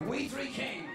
We Three Kings.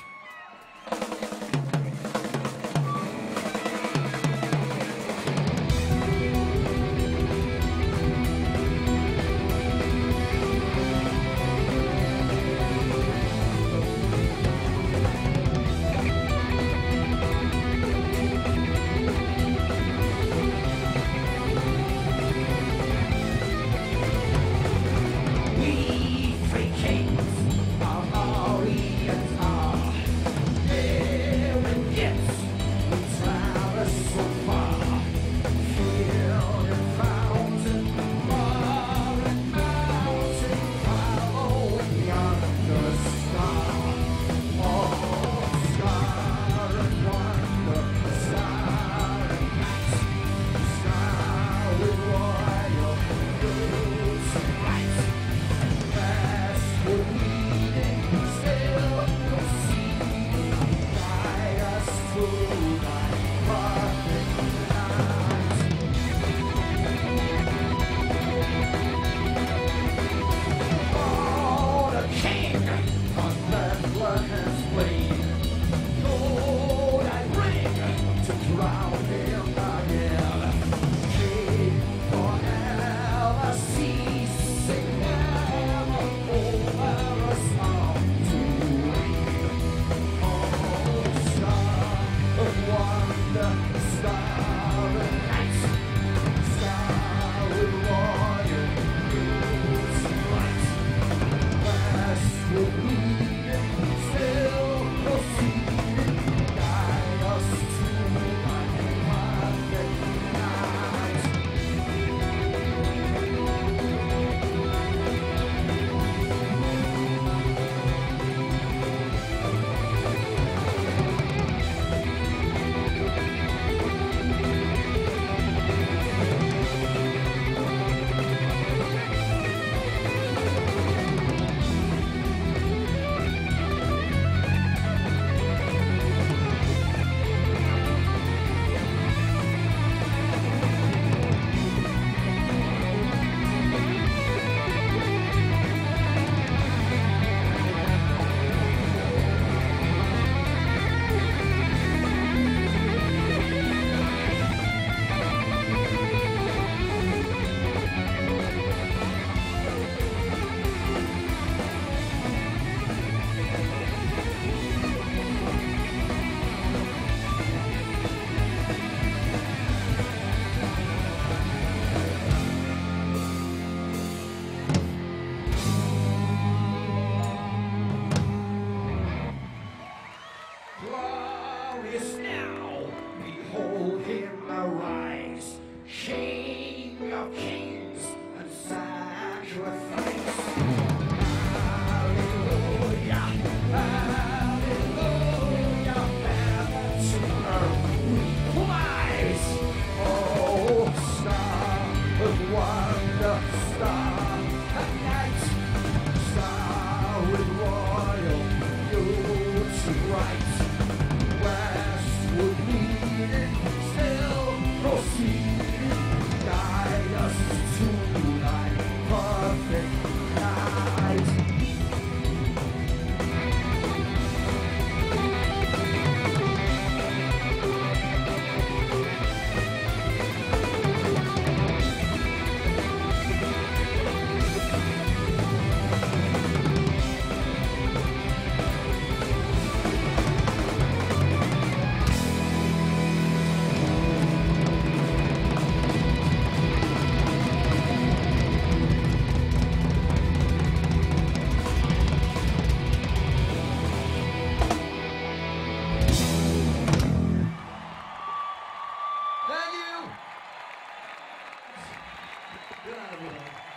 Glorious now, behold him arise, King of kings and sacrifice. Hallelujah, hallelujah, heaven to earth we rise. Oh, star of wonder, star of night, star with royal beauty bright. Westward leading, still proceeding, guide us to thy perfect night. Thank you. Good night, everyone.